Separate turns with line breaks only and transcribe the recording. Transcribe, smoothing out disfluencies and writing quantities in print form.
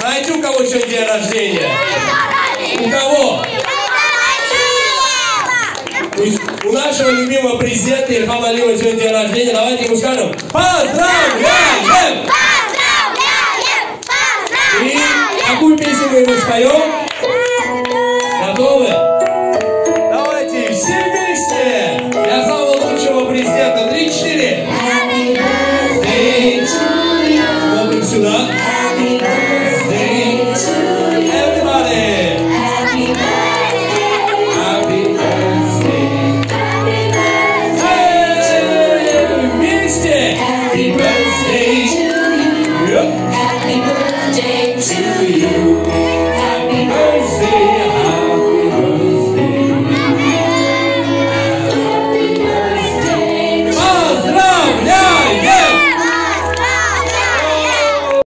Знаете, у кого сегодня день рождения? У кого? У нашего любимого президента Ильхама Алиева сегодня день рождения. Давайте ему скажем: поздравляем! И какую песню мы ему споем? Готовы? Давайте все вместе! Для самого лучшего президента. 3-4. Смотрим сюда.
Happy birthday to you.